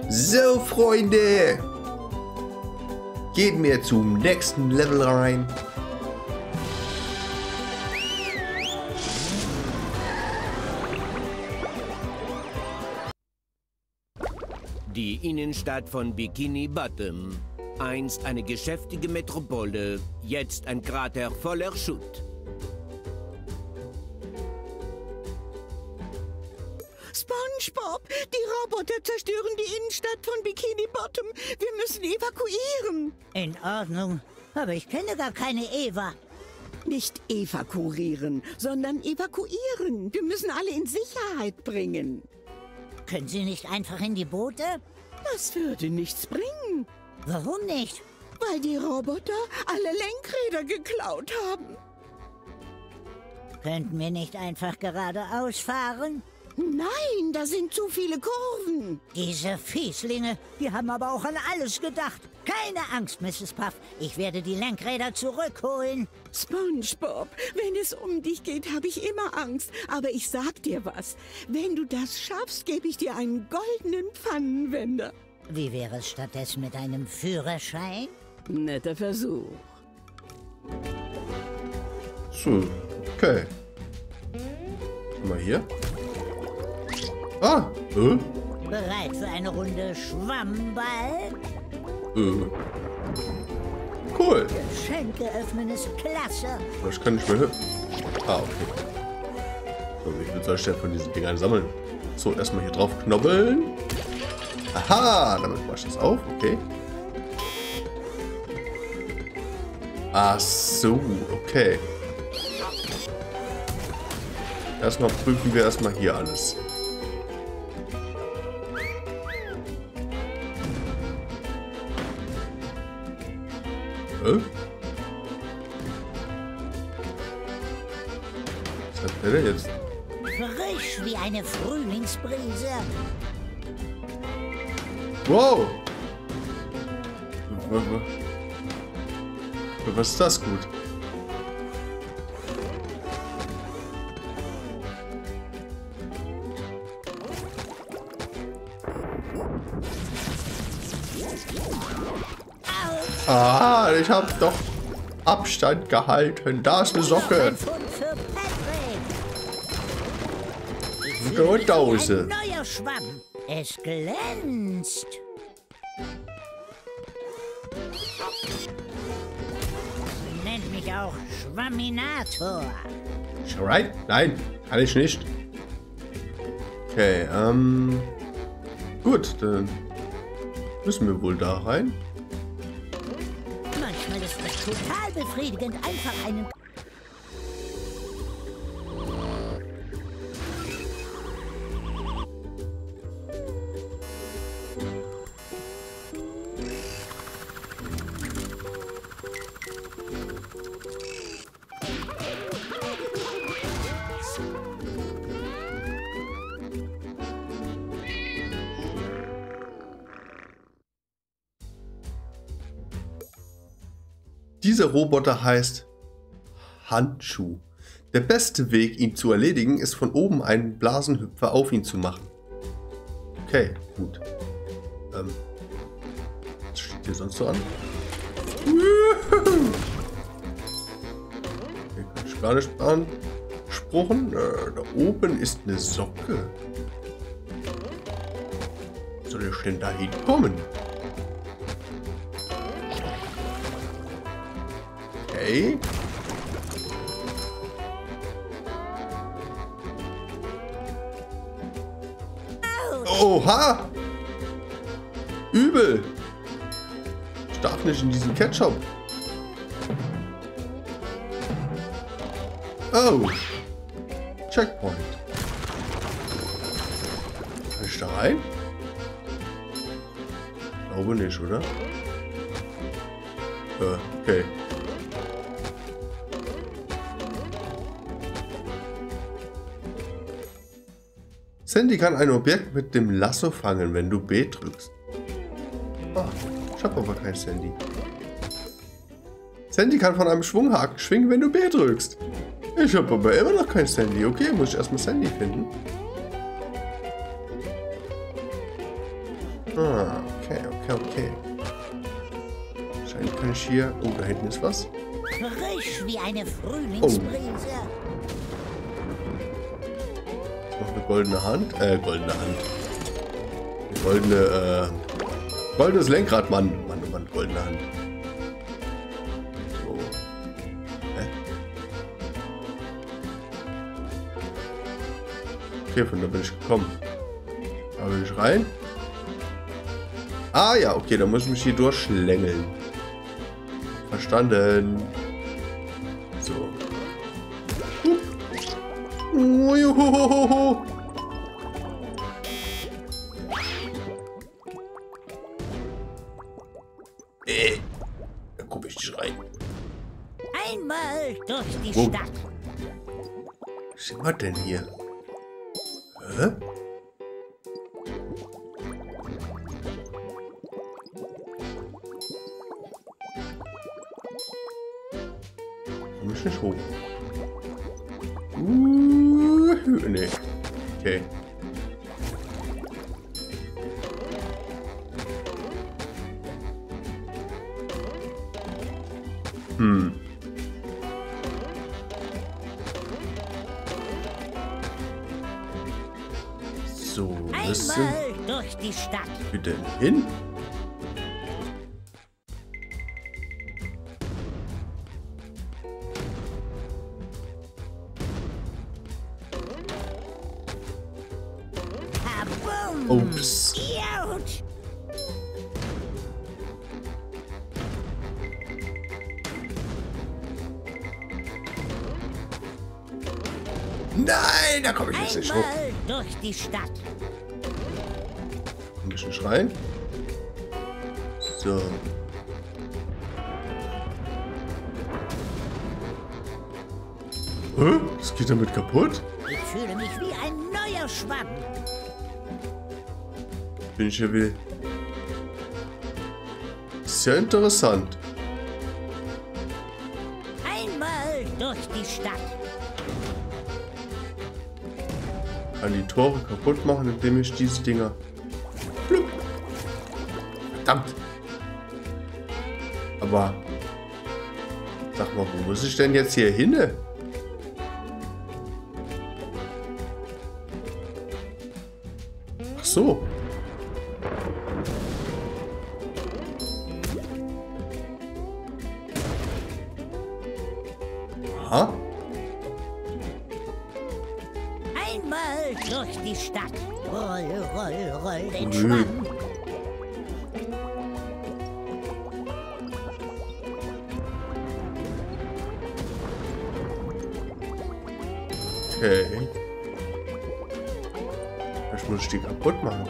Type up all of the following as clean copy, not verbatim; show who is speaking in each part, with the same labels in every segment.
Speaker 1: So, Freunde. Gehen wir zum nächsten Level rein.
Speaker 2: Die Innenstadt von Bikini Bottom. Einst eine geschäftige Metropole, jetzt ein Krater voller Schutt.
Speaker 3: SpongeBob, die Roboter zerstören die Innenstadt von Bikini Bottom. Wir müssen evakuieren.
Speaker 4: In Ordnung, aber ich kenne gar keine Eva.
Speaker 3: Nicht evakuieren, sondern evakuieren. Wir müssen alle in Sicherheit bringen.
Speaker 4: Können Sie nicht einfach in die Boote?
Speaker 3: Das würde nichts bringen,
Speaker 4: Warum nicht?
Speaker 3: weil die Roboter alle Lenkräder geklaut haben.
Speaker 4: Könnten wir nicht einfach geradeaus fahren?
Speaker 3: Nein, da sind zu viele Kurven.
Speaker 4: Diese Fieslinge, die haben aber auch an alles gedacht. Keine Angst, Mrs. Puff. Ich werde die Lenkräder zurückholen.
Speaker 3: SpongeBob, wenn es um dich geht, habe ich immer Angst. Aber ich sag dir was. Wenn du das schaffst, gebe ich dir einen goldenen Pfannenwender.
Speaker 4: Wie wäre es stattdessen mit einem Führerschein?
Speaker 3: Netter Versuch.
Speaker 1: So, okay. Mal hier. Ah,
Speaker 4: Bereit für eine Runde Schwammball?
Speaker 1: Cool.
Speaker 4: Geschenke öffnen ist klasse.
Speaker 1: Das kann ich mir hören. Ah, okay. So, wie viel soll ich denn von diesen Dingern sammeln? So, erstmal hier drauf knobbeln. Aha, damit mache ich das auf. Okay. Ach so, okay. Erstmal prüfen wir erstmal hier alles. Was hat der denn jetzt?
Speaker 4: Frisch wie eine Frühlingsbrise.
Speaker 1: Wow! Was ist das gut? Ah, ich habe doch Abstand gehalten. Da ist eine Socke.
Speaker 4: Ein Pfund für Patrick.
Speaker 1: Grunddose.
Speaker 4: Ein neuer Schwamm. Es glänzt. Nennt mich auch Schwamminator.
Speaker 1: Right? Nein, kann ich nicht. Okay, gut, dann müssen wir wohl da rein.
Speaker 4: Manchmal ist es total befriedigend, einfach einen...
Speaker 1: Dieser Roboter heißt Handschuh. Der beste Weg, ihn zu erledigen, ist von oben einen Blasenhüpfer auf ihn zu machen. Okay, gut. Was steht hier sonst so an? Hier kann ich gar nicht beanspruchen. Da oben ist eine Socke. Wie soll ich denn da hinkommen? Okay. Oha! Übel! Ich darf nicht in diesen Ketchup. Oh! Checkpoint. Kann ich da rein? Ich glaube nicht, oder? Okay. Sandy kann ein Objekt mit dem Lasso fangen, wenn du B drückst. Ah, ich habe aber kein Sandy. Sandy kann von einem Schwunghaken schwingen, wenn du B drückst. Ich habe aber immer noch kein Sandy. Okay, muss ich erstmal Sandy finden. Ah, okay. Wahrscheinlich kann ich hier... Oh, da hinten ist was.
Speaker 4: Frisch wie eine Frühlingsbrise.
Speaker 1: Noch eine goldene Hand. Goldene Hand. Eine goldene, goldenes Lenkrad, Mann. Mann, goldene Hand. So. Okay, von da bin ich gekommen. Da bin ich rein. Ah ja, okay, da muss ich mich hier durchschlängeln. Verstanden. So. Uiuhuhuhu. Da gucke ich nicht rein.
Speaker 4: Einmal durch die
Speaker 1: Wo?
Speaker 4: Stadt.
Speaker 1: Was sind wir denn hier? Hä? Komm ich nicht hoch? Nee. Okay. So, das sind
Speaker 4: Einmal durch die Stadt.
Speaker 1: wir denn hin?
Speaker 4: Kabum!
Speaker 1: Ups.
Speaker 4: Autsch!
Speaker 1: Nein, da komme ich jetzt nicht hoch.
Speaker 4: Einmal durch die Stadt.
Speaker 1: Ein bisschen schreien. So. Hä? Das geht damit kaputt?
Speaker 4: Ich fühle mich wie ein neuer Schwamm.
Speaker 1: Bin ich hier will. Ist ja interessant.
Speaker 4: Einmal durch die Stadt.
Speaker 1: Kann die Tore kaputt machen, indem ich diese Dinger... Plupp. Verdammt. Aber... Sag mal, wo muss ich denn jetzt hier hin? Ach so. Aha.
Speaker 4: Einmal durch die Stadt. Roll, roll, roll den
Speaker 1: Nö.
Speaker 4: Schwamm.
Speaker 1: Okay. Vielleicht muss ich die kaputt machen.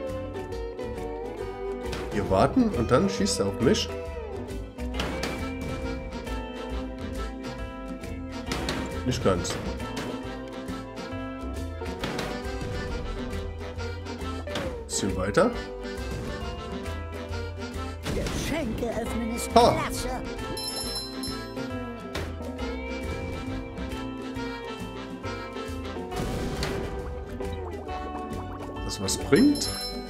Speaker 1: Hier warten und dann schießt er auf mich. Nicht ganz. Bisschen weiter.
Speaker 4: Geschenke öffnen ist
Speaker 1: Ha.
Speaker 4: klasse.
Speaker 1: Das was bringt.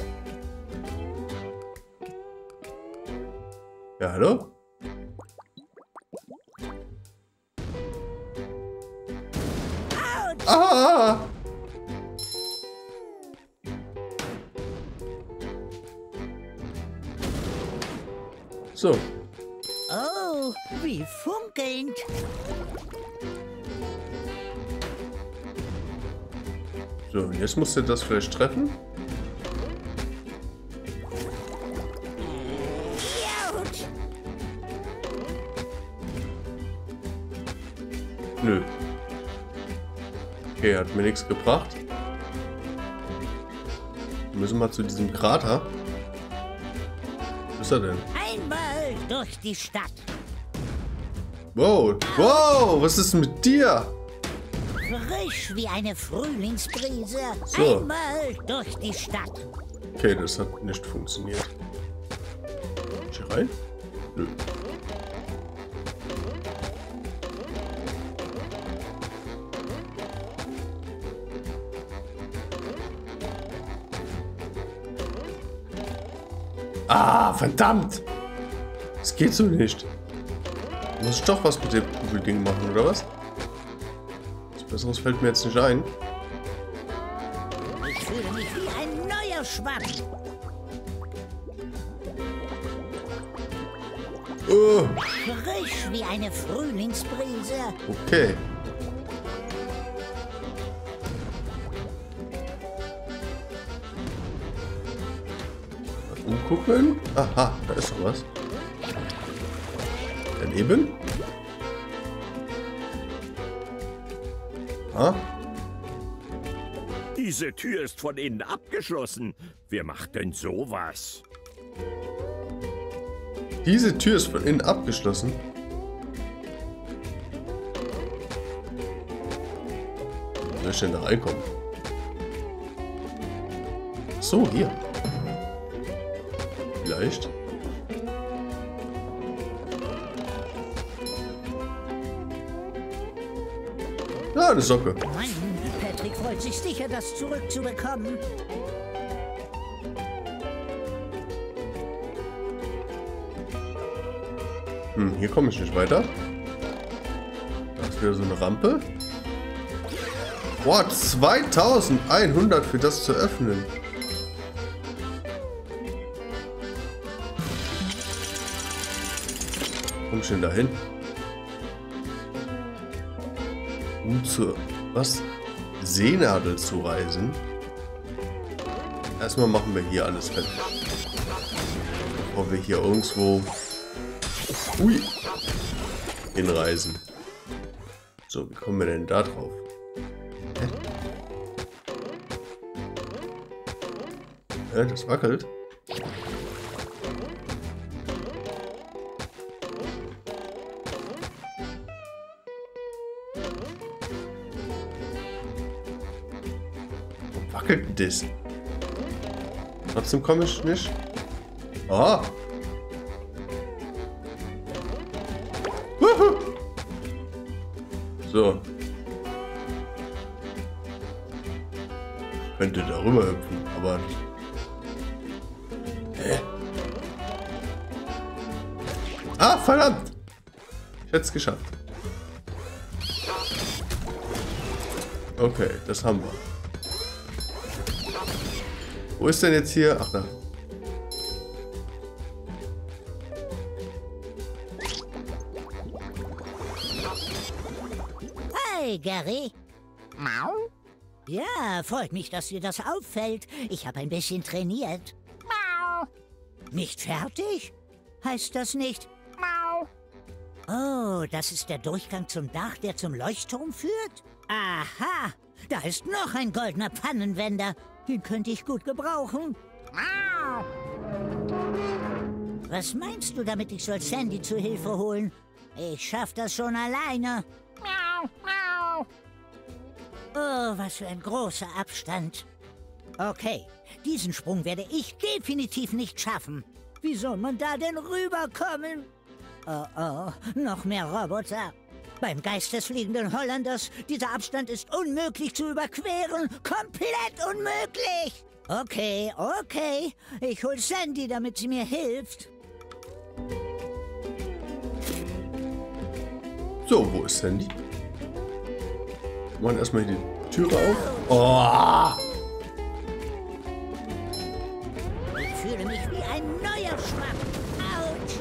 Speaker 1: Ja, hallo? Ah! So.
Speaker 4: Oh, wie funkelnd.
Speaker 1: So, und jetzt musst du das vielleicht treffen.
Speaker 4: Autsch!
Speaker 1: Nö. Okay, hat mir nichts gebracht. Wir müssen mal zu diesem Krater. Wo ist er denn?
Speaker 4: Einmal durch die Stadt.
Speaker 1: Wow, wow, was ist mit dir?
Speaker 4: Frisch wie eine Frühlingsbrise.
Speaker 1: So.
Speaker 4: Einmal durch die Stadt.
Speaker 1: Okay, das hat nicht funktioniert. Kann ich hier rein? Nö. Ah, verdammt! Das geht so nicht. Muss ich doch was mit dem Kugelding machen, oder was? Was Besseres fällt mir jetzt nicht ein.
Speaker 4: Ich fühle mich wie ein neuer Schwamm.
Speaker 1: Oh,
Speaker 4: Frisch wie eine Frühlingsbrise.
Speaker 1: okay. Umgucken. Aha, da ist noch was. Daneben. Ah.
Speaker 5: Diese Tür ist von innen abgeschlossen. Wer macht denn sowas?
Speaker 1: Diese Tür ist von innen abgeschlossen. Wie soll ich denn da reinkommen? So, hier. Vielleicht. Ah, eine Socke.
Speaker 4: Mann, Patrick freut sich sicher, das zurückzubekommen.
Speaker 1: Hier komme ich nicht weiter. Da ist wieder so eine Rampe. Boah, 2100 für das zu öffnen. Komm ich denn da hin? Um zur Seenadel zu reisen. Erstmal machen wir hier alles fertig. Bevor wir hier irgendwo hinreisen. So, wie kommen wir denn da drauf? Hä? Das wackelt. Warum wackelt denn das? Trotzdem komme ich nicht. Ah! So. Könnte darüber hüpfen, aber... Hä? Ah, verdammt! Ich hätte es geschafft. Okay, das haben wir. Wo ist denn jetzt hier? Ach, da.
Speaker 4: Hey, Gary. Mau? Ja, freut mich, dass dir das auffällt. Ich habe ein bisschen trainiert. Mau. Nicht fertig? Heißt das nicht? Mau. Oh, das ist der Durchgang zum Dach, der zum Leuchtturm führt? Aha, da ist noch ein goldener Pfannenwender. Den könnte ich gut gebrauchen. Mau. Was meinst du damit, ich soll Sandy zu Hilfe holen? Ich schaff das schon alleine. Miau, miau. Oh, was für ein großer Abstand. Okay, diesen Sprung werde ich definitiv nicht schaffen. Wie soll man da denn rüberkommen? Oh, oh, noch mehr Roboter. Beim Geist des fliegenden Holländers, dieser Abstand ist unmöglich zu überqueren. Komplett unmöglich. Okay, okay. Ich hol Sandy, damit sie mir hilft.
Speaker 1: So, wo ist Sandy? Wir machen erstmal die Türe auf. Oh!
Speaker 4: Ich fühle mich wie ein neuer Schwamm. Autsch!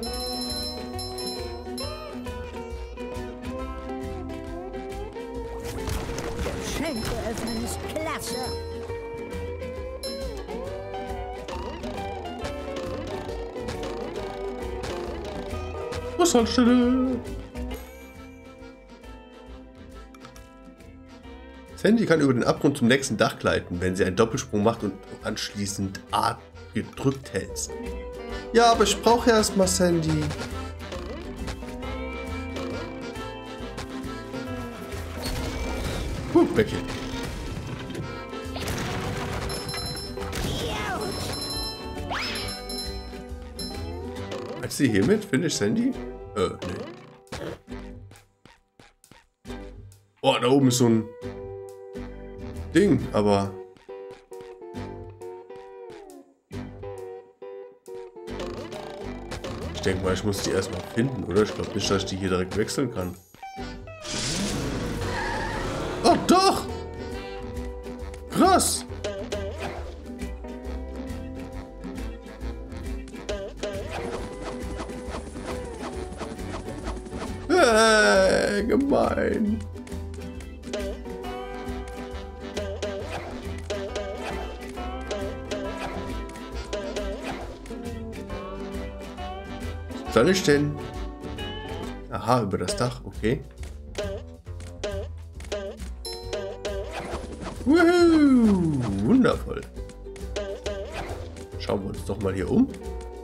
Speaker 4: Geschenke öffnen ist klasse.
Speaker 1: Bushaltestelle! Sandy kann über den Abgrund zum nächsten Dach gleiten, wenn sie einen Doppelsprung macht und anschließend A gedrückt hält. Ja, aber ich brauche erstmal Sandy. Weg hier. Als sie hiermit finde ich Sandy? Nee. Oh, da oben ist so ein Ding, aber Ich denke mal, ich muss die erstmal finden, oder? Ich glaube nicht, dass ich die hier direkt wechseln kann. Oh, doch! Krass! Gemein. Was soll ich denn? Aha, über das Dach, okay. Woohoo! Wundervoll. Schauen wir uns doch mal hier um.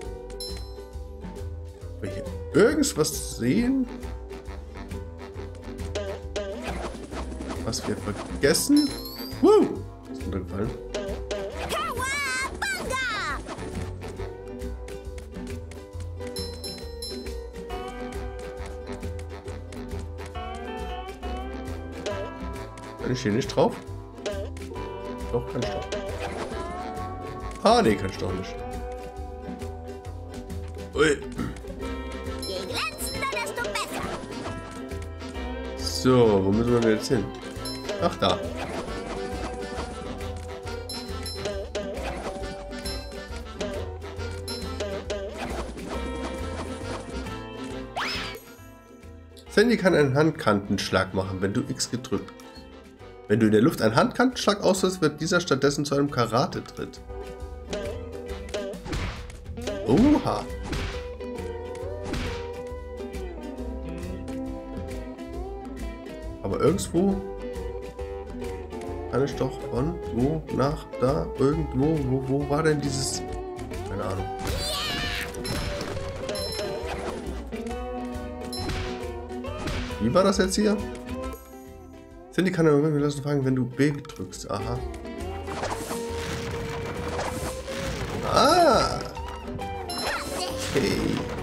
Speaker 1: Ob wir hier irgendwas sehen, was wir vergessen. Woo! Ist runtergefallen. Kann ich hier nicht drauf? Doch, kann ich doch. Ah, nee, kann ich doch nicht. Ui.
Speaker 4: Je glänzender, desto besser.
Speaker 1: So, wo müssen wir denn jetzt hin? Ach, da. Sandy kann einen Handkantenschlag machen, wenn du X gedrückt. Wenn du in der Luft einen Handkantenschlag ausführst, wird dieser stattdessen zu einem Karate-Tritt. Oha. Aber irgendwo kann ich doch von wo nach da irgendwo. Wo war denn dieses? Keine Ahnung. Wie war das jetzt hier? Sandy kann aber irgendwie lassen fragen, wenn du B drückst. Aha. Ah. Okay.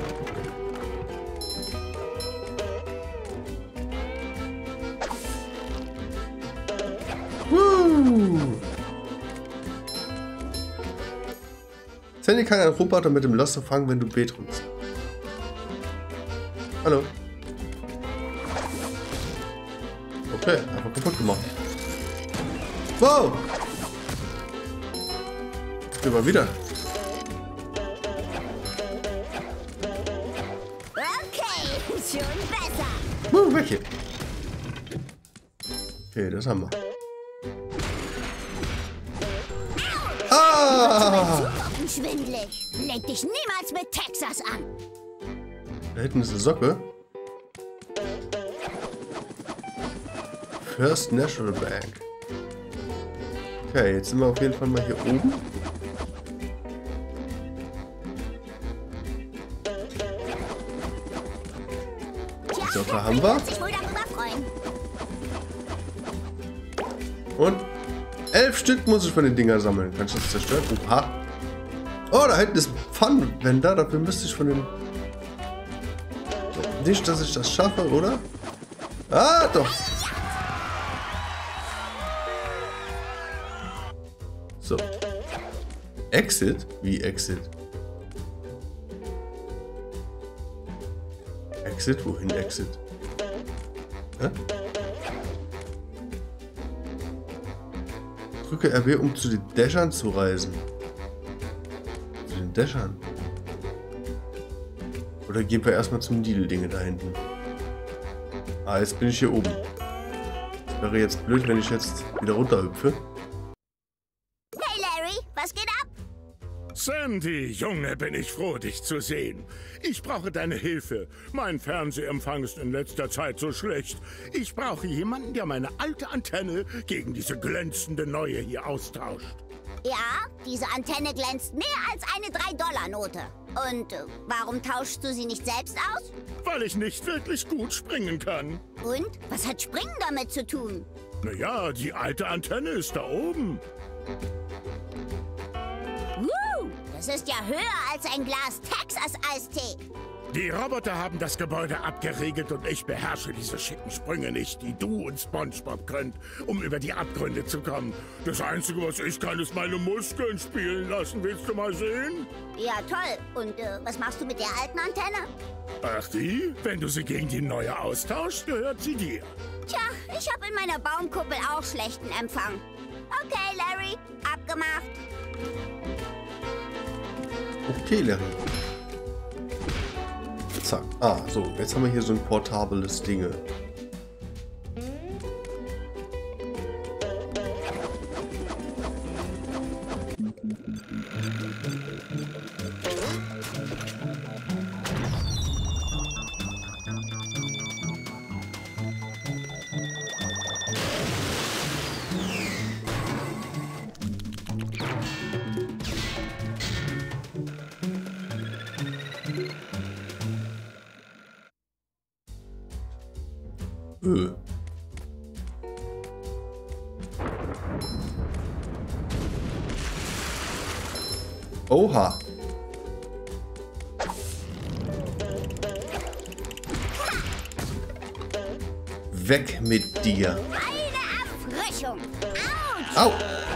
Speaker 1: Sandy kann einen Roboter mit dem Lasso fangen, wenn du B drückst. Hallo. Okay, einfach kaputt gemacht. Wow! Gehen wir wieder.
Speaker 4: Okay, schon besser.
Speaker 1: Weg hier. Okay, das haben wir. Ah!
Speaker 4: Schwindelig. Leg dich niemals mit Texas an.
Speaker 1: Da hinten ist eine Socke. First National Bank. Okay, jetzt sind wir auf jeden Fall mal hier oben. Die Socke haben wir. Und 11 Stück muss ich von den Dingern sammeln. Kann ich das zerstören? Oha. Oh, da hinten ist ein Pfannenwender. Dafür müsste ich von den... So, nicht, dass ich das schaffe, oder? Ah, doch. So. Exit? Wie Exit? Exit? Wohin Exit? Hä? Drücke RB, um zu den Dächern zu reisen. Zu den Dächern. Oder gehen wir erstmal zum Needle-Dinge da hinten. Ah, jetzt bin ich hier oben. Das wäre jetzt blöd, wenn ich jetzt wieder runterhüpfe.
Speaker 4: Hey Larry, was geht ab?
Speaker 5: Sandy, Junge, bin ich froh, dich zu sehen. Ich brauche deine Hilfe. Mein Fernsehempfang ist in letzter Zeit so schlecht. Ich brauche jemanden, der meine alte Antenne gegen diese glänzende neue hier austauscht.
Speaker 4: Ja, diese Antenne glänzt mehr als eine 3-Dollar-Note. Und warum tauschst du sie nicht selbst aus?
Speaker 5: Weil ich nicht wirklich gut springen kann.
Speaker 4: Und? Was hat Springen damit zu tun?
Speaker 5: Naja, die alte Antenne ist da oben.
Speaker 4: Das ist ja höher als ein Glas Texas-Eistee.
Speaker 5: Die Roboter haben das Gebäude abgeriegelt und ich beherrsche diese schicken Sprünge nicht, die du und SpongeBob könnt, um über die Abgründe zu kommen. Das Einzige, was ich kann, ist meine Muskeln spielen lassen. Willst du mal sehen?
Speaker 6: Ja, toll. Und was machst du mit der alten Antenne?
Speaker 5: Ach die? Wenn du sie gegen die neue austauschst, gehört sie dir.
Speaker 6: Tja, ich habe in meiner Baumkuppel auch schlechten Empfang. Okay, Larry, abgemacht.
Speaker 1: Okay, Larry. Zack. Ah, so. Jetzt haben wir hier so ein portables Ding. Oha. Weg mit dir.
Speaker 6: Eine Erfrischung. Autsch!
Speaker 1: Au.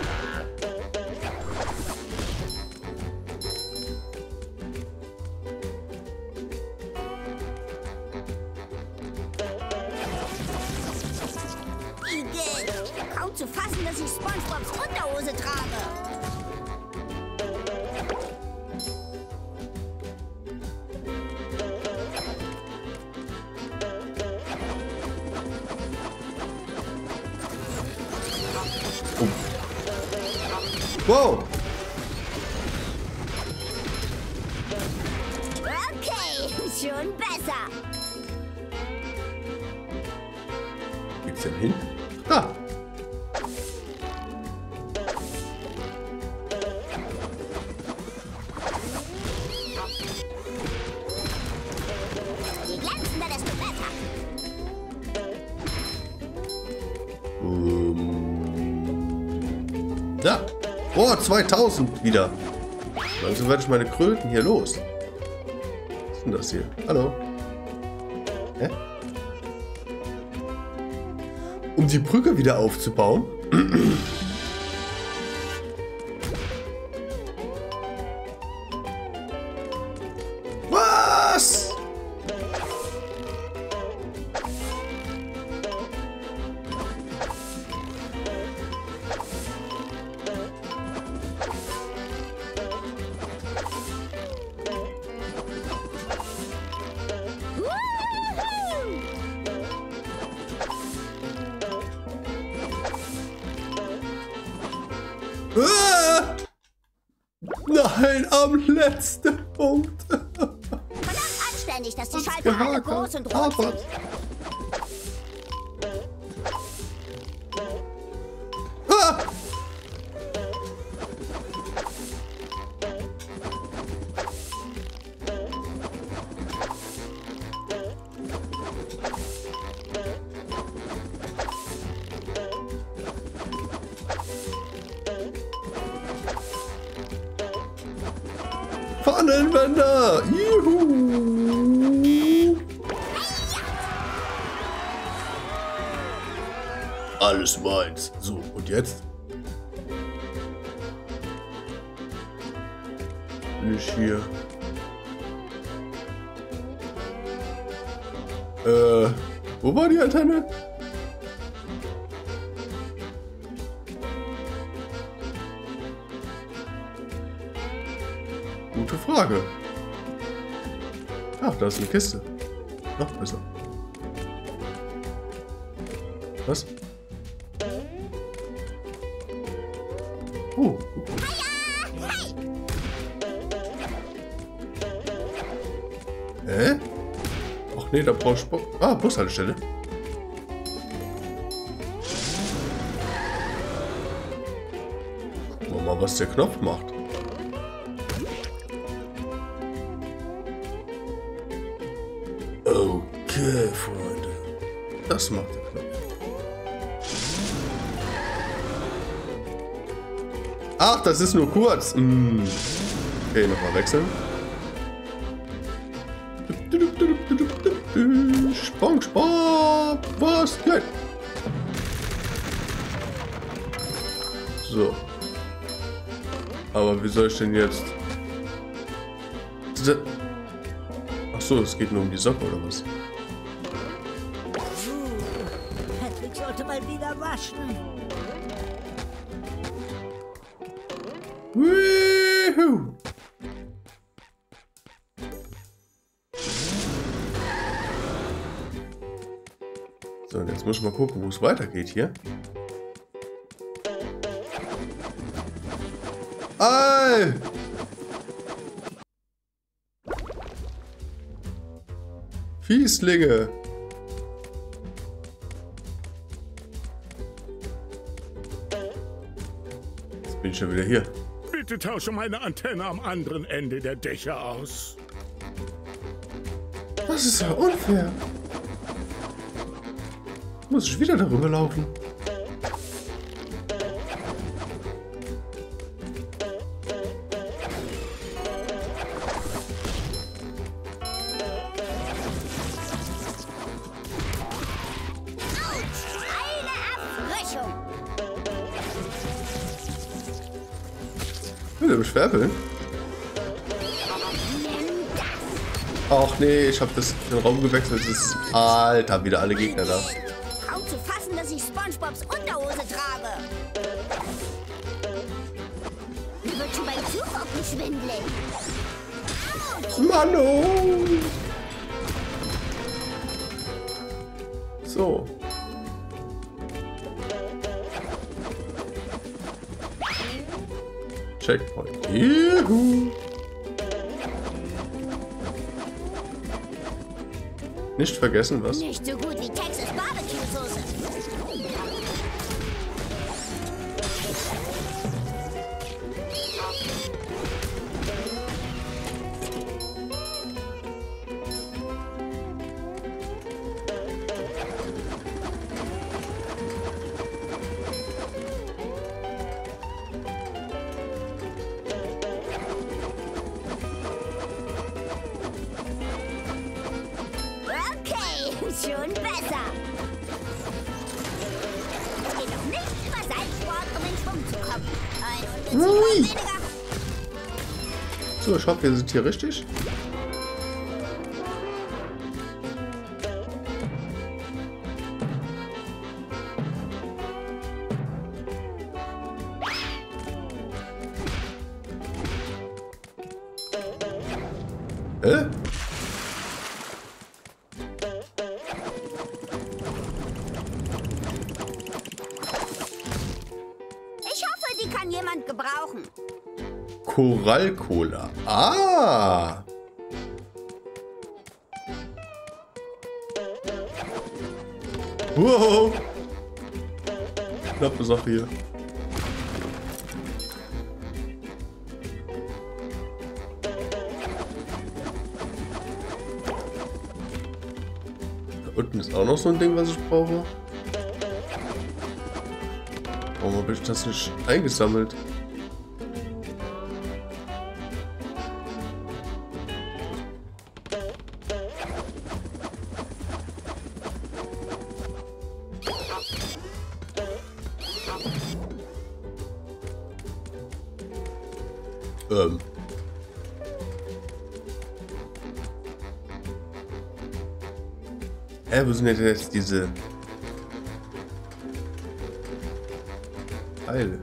Speaker 6: Kaum zu fassen, dass ich SpongeBobs Unterhose trage.
Speaker 1: Wow.
Speaker 6: Okay, schon besser.
Speaker 1: Wo geht's denn hin? Da.
Speaker 6: Je glänzender, desto besser.
Speaker 1: Da. Oh, 2000 wieder. Langsam werde ich meine Kröten hier los. Was ist denn das hier? Hallo? Hä? Um die Brücke wieder aufzubauen. Was? Nein, am letzten Punkt.
Speaker 6: Verdammt anständig, dass die Schalter alle groß und rot sind.
Speaker 1: Ah! Pfannenwender! Juhu! Alles meins. So, und jetzt? Bin ich hier? Wo war die Antenne? Gute Frage. Ach, da ist eine Kiste. Noch besser. Was? Oh. Hä? Ach nee, da brauchst du... Ah, Bushaltestelle. Gucken wir mal, was der Knopf macht. Okay, Freunde. Das macht der Knopf. Ach, das ist nur kurz. Okay, nochmal wechseln. SpongeBob, was geht? So. Aber wie soll ich denn jetzt... Ach so, es geht nur um die Socke oder was?
Speaker 4: Patrick sollte mal wieder waschen.
Speaker 1: Woohoo! So, und jetzt muss ich mal gucken, wo es weitergeht hier. Ei! Fieslinge! Jetzt bin ich schon wieder hier.
Speaker 5: Bitte tausche meine Antenne am anderen Ende der Dächer aus.
Speaker 1: Das ist ja unfair. Muss ich wieder darüber laufen? Will er mich schwerfeln? Ach nee, ich habe den Raum gewechselt. Es ist Alter, wieder alle Gegner da.
Speaker 6: Kaum zu fassen, dass ich SpongeBobs Unterhose trage. Mir wird schon beim Zugucken schwindelig.
Speaker 1: Mano! So. Checkpoint. Juhu. Nicht vergessen, was?
Speaker 6: Nicht so gut wie Texas Barbecue-Soße. Schon besser. Es geht doch nicht über Seilsport, um in Schwung zu kommen. Ein Ui. Weniger.
Speaker 1: So, ich hoffe, wir sind hier richtig.
Speaker 6: Kann jemand gebrauchen.
Speaker 1: Korallcola. Ah! Wow! Knappe Sache hier. Da unten ist auch noch so ein Ding, was ich brauche. Warum habe ich das nicht eingesammelt? Wo sind denn jetzt diese Pfeile?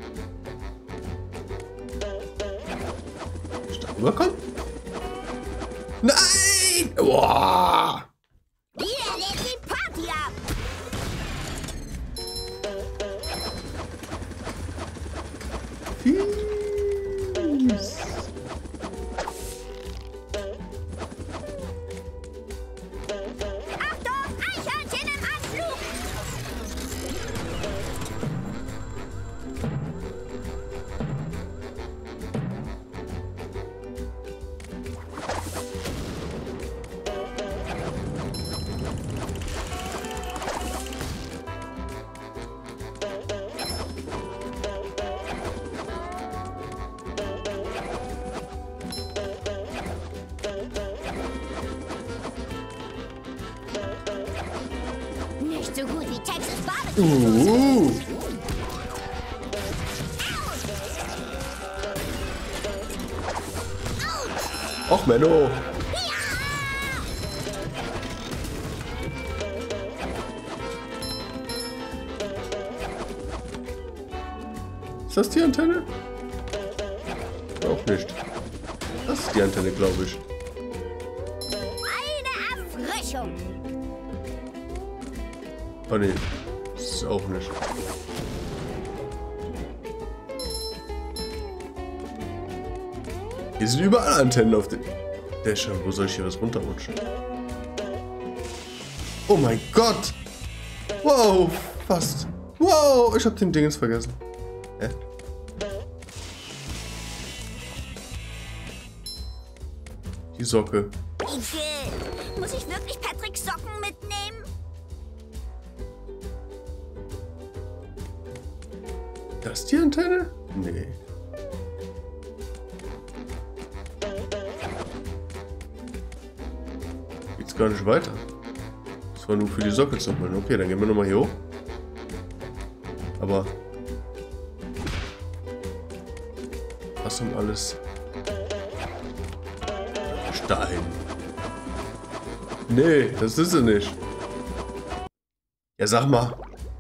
Speaker 1: Ich da rüberkommen? Nein! Boah!
Speaker 6: Hier lädt die Party ab!
Speaker 1: Fies.
Speaker 6: Achtung, Eichhörnchen im Anflug! Nicht so gut wie Texas Barbecue.
Speaker 1: Och, Menno. Ist das die Antenne? Auch nicht. Das ist die Antenne, glaube ich.
Speaker 6: Eine Erfrischung.
Speaker 1: Oh ne, das ist auch nicht. Hier sind überall Antennen auf den Dächern. Wo soll ich hier was runterrutschen? Oh mein Gott! Wow, fast. Wow, ich hab den Dingens vergessen. Hä? Die Socke.
Speaker 6: Muss ich wirklich Patricks Socken mitnehmen?
Speaker 1: Das ist die Antenne? Nee. Geht's gar nicht weiter. Das war nur für die Socke zu holen. Okay, dann gehen wir nochmal hier hoch. Aber was um alles? Stein. Nee, das ist sie nicht. Ja, sag mal.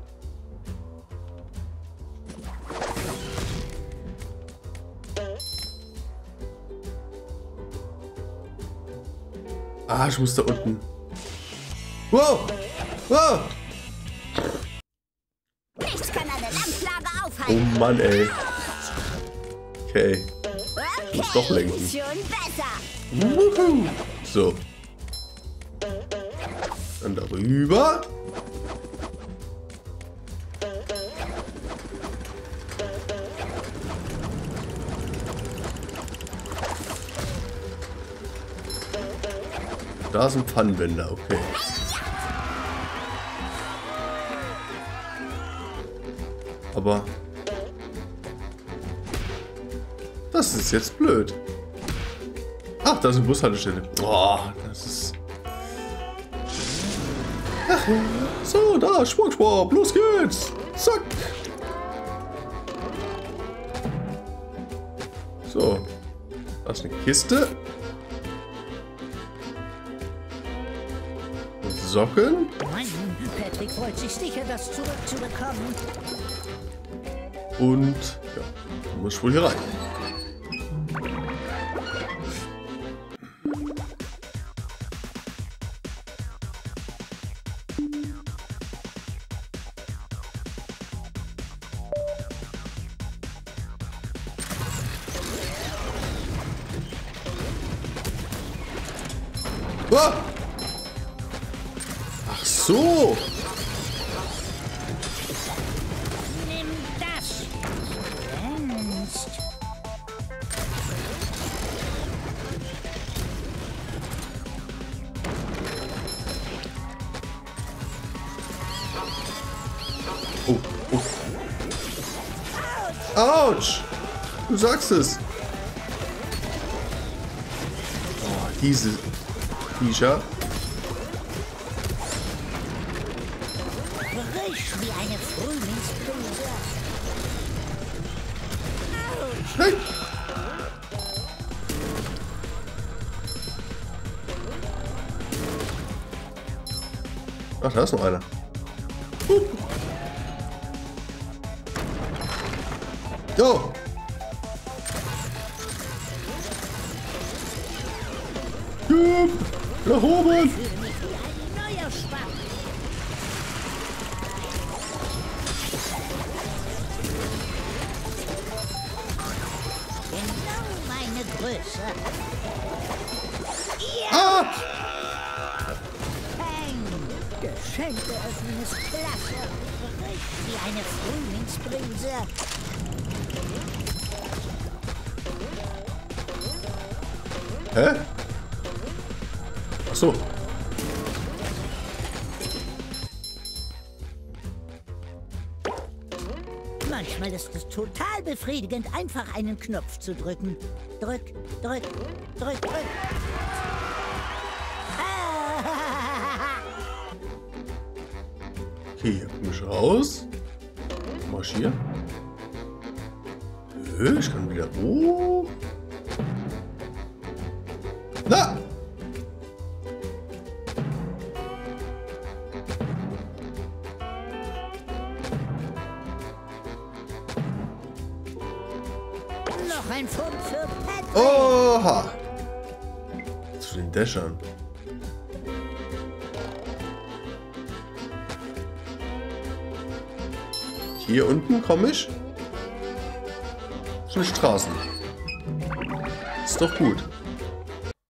Speaker 1: Ah, ich muss da unten. Wow! Wow!
Speaker 6: Nichts kann eine Lamplage
Speaker 1: Oh
Speaker 6: aufhalten.
Speaker 1: Mann, ey. Okay. Ich muss doch lenken.
Speaker 6: Schon besser.
Speaker 1: Wuhu. So. Dann darüber. Da sind Pfannenwender, okay. Aber das ist jetzt blöd. Ach, da ist eine Bushaltestelle. Oh, das ist... Ach, ja. So, da, Schwung, los geht's. Zack. So. Da ist eine Kiste. Und Socken.
Speaker 4: Mann, Patrick freut sich sicher, das zurückzubekommen.
Speaker 1: Und ja, dann muss ich wohl hier rein. Ah! Ach so!
Speaker 4: Nimm das. Glänzt.
Speaker 1: Oh, oh. Autsch! Du sagst es. Oh, diese Viecher.
Speaker 4: Frisch wie eine Frühlingsblume.
Speaker 1: Hey! Ach, da ist noch einer. Jo! Jupp! Nach oben!
Speaker 4: Für mich wie ein neuer Schwamm. Genau meine Größe.
Speaker 1: Ah!
Speaker 4: Peng! Geschenke öffnen ist klasse. Frisch wie eine Frühlingsbrise.
Speaker 1: Hä? Ach so.
Speaker 4: Manchmal ist es total befriedigend, einfach einen Knopf zu drücken. Drück, drück, drück, drück. Ah!
Speaker 1: ich raus. Marschier. Ich kann wieder... Oh. Na!
Speaker 4: Noch ein Pfund für Patrick.
Speaker 1: Oha! Zu den Dächern. Hier unten komme ich. Zu den Straßen. Ist doch gut.